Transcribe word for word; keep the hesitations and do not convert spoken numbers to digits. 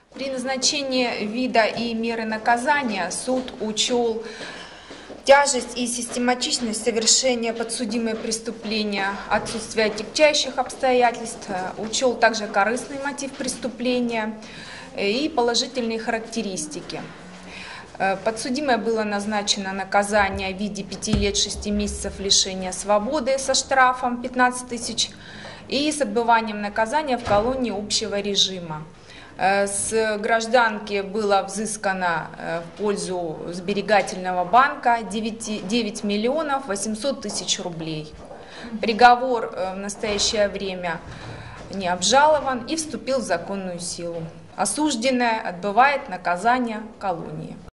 При назначении вида и меры наказания суд учел тяжесть и систематичность совершения подсудимой преступления, отсутствие отягчающих обстоятельств, учел также корыстный мотив преступления и положительные характеристики. Подсудимой было назначено наказание в виде пяти лет шести месяцев лишения свободы со штрафом пятнадцать тысяч и с отбыванием наказания в колонии общего режима. С гражданки было взыскано в пользу сберегательного банка девять миллионов восемьсот тысяч рублей. Приговор в настоящее время не обжалован и вступил в законную силу. Осужденная отбывает наказание в колонии.